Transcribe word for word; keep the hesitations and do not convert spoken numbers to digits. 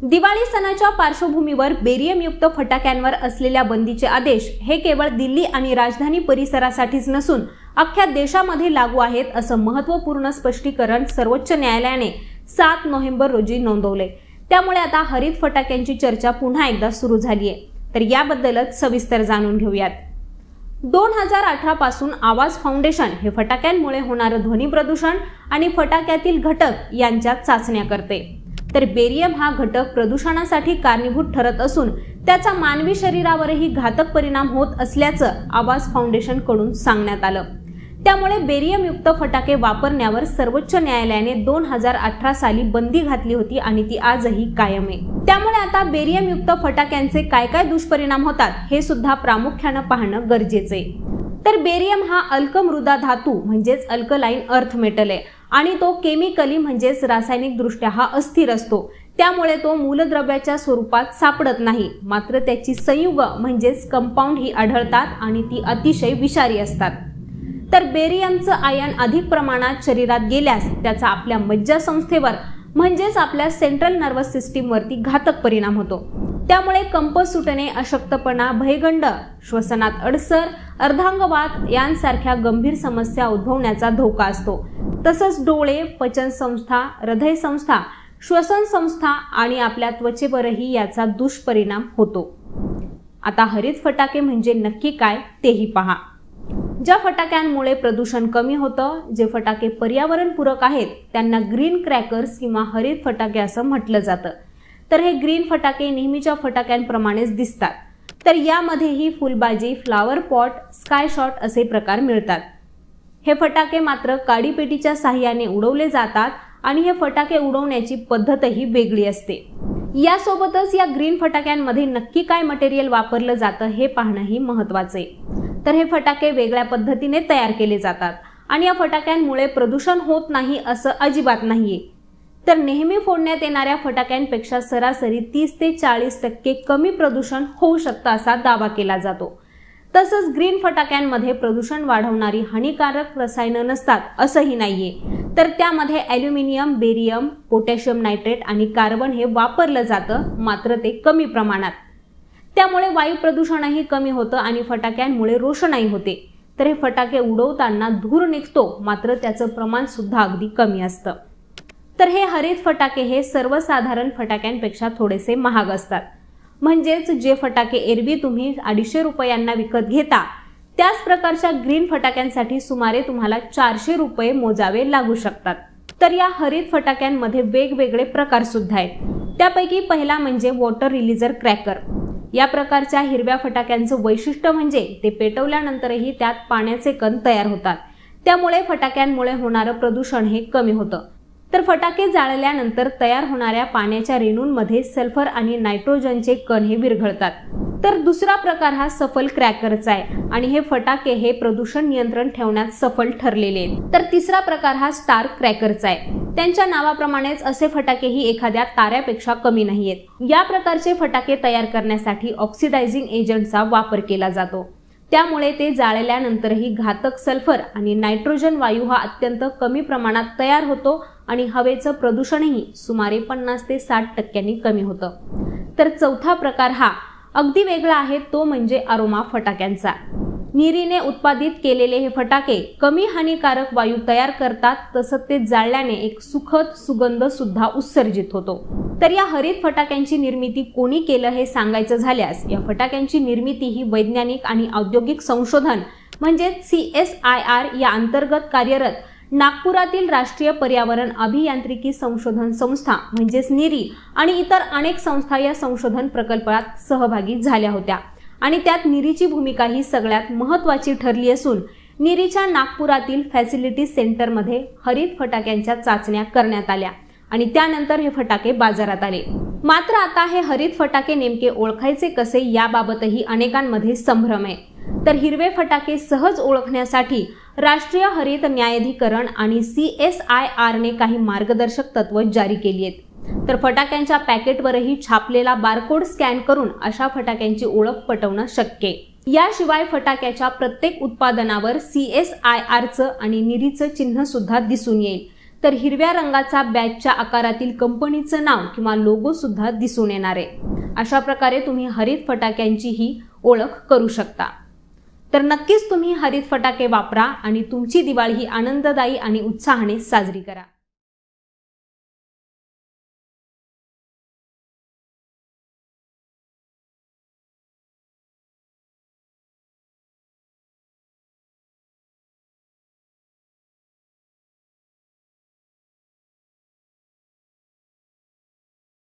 दिवाळी सणाच्या पार्श्वभूमीवर बेरियमयुक्त फटाक्यांवर असलेल्या बंदीचे आदेश हे केवळ दिल्ली आणि राजधानी परिसरासाठीच नसून अख्ख्या देशामध्ये लागू आहेत असं महत्त्वपूर्ण स्पष्टीकरण सर्वोच्च न्यायालयाने सात नोव्हेंबर रोजी नोंदवले। त्यामुळे आता हरित फटाक्यांची चर्चा पुन्हा एकदा सुरू झाली आहे। तर याबद्दलच सविस्तर जाणून घेऊयात। दोन हजार अठरा पासून आवाज फाउंडेशन हे फटाक्यांमुळे होणारे ध्वनी प्रदूषण आणि फटाक्यातील घटक यांच्या चाचण्या करते। तर बेरियम हा घटक प्रदूषणासाठी कारणीभूत ठरत असून त्याचा मानवी शरीरावरही घातक परिणाम होत असल्याचं आवाज फाउंडेशन कडून सांगण्यात आलं। त्यामुळे बेरियम युक्त फटाके वापरण्यावर सर्वोच्च न्यायालयाने दोन हजार अठरा साली बंदी घातली होती आणि ती आजही कायम आहे। त्यामुळे आता बेरियम युक्त फटाक्यांचे काय काय दुष्परिणाम होतात हे सुद्धा प्रामुख्याने पाहणं गरजेचं आहे। तर बेरियम हा अल्कमृदा धातू म्हणजेच अल्कलाइन अर्थ मेटल आहे आणि तो केमिकली म्हणजेच रासायनिक दृष्ट्या हा अस्थिर असतो। त्यामुळे तो मूलद्रव्याच्या स्वरूपात सापडत नाही, मात्र त्याची संयुग म्हणजेच कंपाऊंड ही आढळतात आणि ती अतिशय विषारी असतात। तर बेरियमचं आयन अधिक प्रमाणात शरीरात गेल्यास त्याचा आपल्या मज्जासंस्थेवर म्हणजेच आपल्या सेंट्रल नर्वस सिस्टीम वरती घातक परिणाम होतो। त्यामुळे कंप सुटणे, अशक्तपणा, भयगंड, श्वसनात अडसर, अर्धांगवात यांसारख्या गंभीर समस्या उद्भवण्याचा धोका असतो। तसंच डोळे, पचन संस्था, हृदय संस्था, श्वसन संस्था आणि आपल्या त्वचेवरही याचा दुष्परिणाम होतो। आता हरित फटाके म्हणजे नक्की काय तेही पहा। ज्या फटाक्यांमुळे प्रदूषण कमी होतं, जे फटाके पर्यावरणपूरक आहेत त्यांना ग्रीन क्रॅकर्स किंवा हरित फटाके असं म्हटलं जातं। तर हे ग्रीन फटाके नेहमीच्या फटाक्यांप्रमाणेच दिसतात। तर यामध्येही फुलबाजी, फ्लावर पॉट, स्काय शॉट असे प्रकार मिळतात। हे फटाके मात्र काडीपेटीच्या साहाय्याने उडवले जातात आणि हे फटाके उडवण्याची पद्धतही वेगळी असते। यासोबतच या ग्रीन फटाक्यांमध्ये नक्की काय मटेरियल वापरलं जातं हे पाहणंही महत्त्वाचं आहे। तर हे फटाके वेगळ्या पद्धतीने तयार केले जातात आणि या फटाक्यांमुळे प्रदूषण होत नाही असं अजिबात नाहीये। तर नेहमी फोडण्यात येणाऱ्या फटाक्यांपेक्षा सरासरी तीस ते चाळीस टक्के कमी प्रदूषण होऊ शकतं असा दावा केला जातो। तसंच ग्रीन फटाक्यांमध्ये प्रदूषण वाढवणारी हानिकारक रसायनं नसतात असंही नाहीये। तर त्यामध्ये ॲल्युमिनियम, बेरियम, पोटॅशियम नायट्रेट आणि कार्बन हे वापरलं जातं, मात्र ते कमी प्रमाणात। त्यामुळे वायू प्रदूषणही कमी होतं आणि फटाक्यांमुळे रोषणाई होते। तर हे फटाके उडवताना धूर निघतो, मात्र त्याचं प्रमाण सुद्धा अगदी कमी असतं। तर हे हरित फटाके हे सर्वसाधारण फटाक्यांपेक्षा थोडेसे महाग असतात। म्हणजेच जे फटाके एरवी तुम्ही अडीचशे रुपयांना विकत घेता त्याच प्रकारच्या ग्रीन फटाक्यांसाठी सुमारे तुम्हाला चारशे रुपये मोजावे लागू शकतात। तर या हरित फटाक्यांमध्ये वेगवेगळे प्रकार सुद्धा आहेत। त्यापैकी पहिला म्हणजे वॉटर रिलीजर क्रॅकर। या प्रकारच्या हिरव्या फटाक्यांचं वैशिष्ट्य म्हणजे ते पेटवल्यानंतरही त्यात पाण्याचे कण तयार होतात। त्यामुळे फटाक्यांमुळे होणारं प्रदूषण हे कमी होतं। तर फटाके जाळल्यानंतर तयार होणाऱ्या पाण्याच्या रेणूंमध्ये सल्फर आणि नायट्रोजनचे कण हे विरघळतात। तर दुसरा प्रकार हा सफल क्रॅकरचा आहे आणि हे फटाके हे प्रदूषण नियंत्रण ठेवण्यात सफल ठरलेले आहेत। तर तिसरा प्रकार हा स्टार क्रॅकरचा आहे। त्यांच्या नावाप्रमाणेच असे फटाकेही एखाद्या ताऱ्यापेक्षा कमी नाहीयेत। या प्रकारचे फटाके तयार करण्यासाठी ऑक्सिडायझिंग एजंटचा वापर केला जातो। त्यामुळे ते जाळल्यानंतरही घातक सल्फर आणि नायट्रोजन वायू हा अत्यंत कमी प्रमाणात तयार होतो आणि हवेचं प्रदूषणही सुमारे पन्नास ते साठ टक्क्यांनी कमी होतं। तर चौथा प्रकार हा अगदी वेगळा आहे, तो म्हणजे अरोमा फटाक्यांचा। निरीने उत्पादित केलेले हे फटाके कमी हानिकारक वायू तयार करतात, तसंच ते जाळल्याने एक सुखद सुगंध सुद्धा उत्सर्जित होतो। तर या हरित फटाक्यांची निर्मिती कोणी केलं हे सांगायचं झाल्यास या फटाक्यांची निर्मिती ही वैज्ञानिक आणि औद्योगिक संशोधन म्हणजे सी एस आय आर या अंतर्गत कार्यरत नागपुरातील राष्ट्रीय पर्यावरण अभियांत्रिकी संशोधन संस्था म्हणजेच निरी आणि इतर अनेक संस्था या संशोधन प्रकल्पात सहभागी झाल्या होत्या आणि त्यात निरीची भूमिका ही सगळ्यात महत्त्वाची ठरली असून निरीच्या नागपुरातील फॅसिलिटी सेंटरमध्ये हरित फटाक्यांच्या चाचण्या करण्यात आल्या आणि त्यानंतर हे फटाके बाजारात आले। मात्र आता हे हरित फटाके नेमके ओळखायचे कसे याबाबतही अनेकांमध्ये संभ्रम आहे। तर हिरवे फटाके सहज ओळखण्यासाठी राष्ट्रीय हरित न्यायाधिकरण आणि सी एस आय आर ने काही मार्गदर्शक तत्व जारी केली आहेत। तर फटाक्यांच्या पॅकेटवरही छापलेला बारकोड स्कॅन करून अशा फटाक्यांची ओळख पटवणं शक्य आहे। याशिवाय फटाक्याच्या प्रत्येक उत्पादनावर सी एस आय आर चं आणि निरीचं चिन्ह सुद्धा दिसून येईल। तर हिरव्या रंगाचा बॅजच्या आकारातील कंपनीचं नाव किंवा लोगो सुद्धा दिसून येणार आहे। अशा प्रकारे तुम्ही हरित फटाक्यांची ही ओळख करू शकता। तर नक्कीच तुम्ही हरित फटाके वापरा आणि तुमची दिवाळी ही आनंददायी आणि उत्साहाने साजरी करा।